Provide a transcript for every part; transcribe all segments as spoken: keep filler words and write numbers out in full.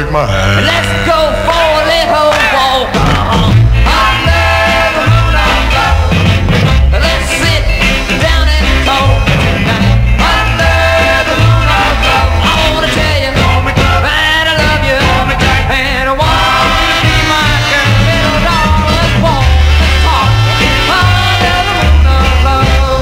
take my hand. Let's go for a little walk under the moon of love. Let's sit down and talk tonight under the moon of love. I wanna tell you that I love you and I want you to be my girl. Little doll, let's walk, let's talk under the moon of love.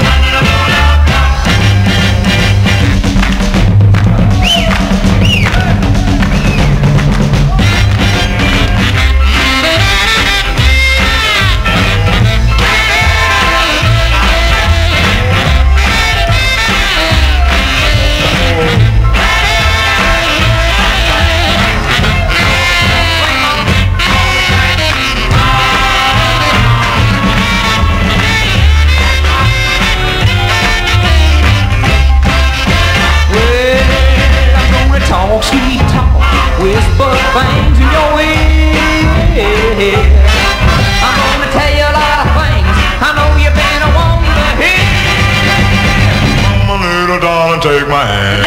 Talk, sweet talk, whisper things in your ear. I'm gonna tell you a lot of things I know you've been a wanting to hear. Come on, little darling, take my hand.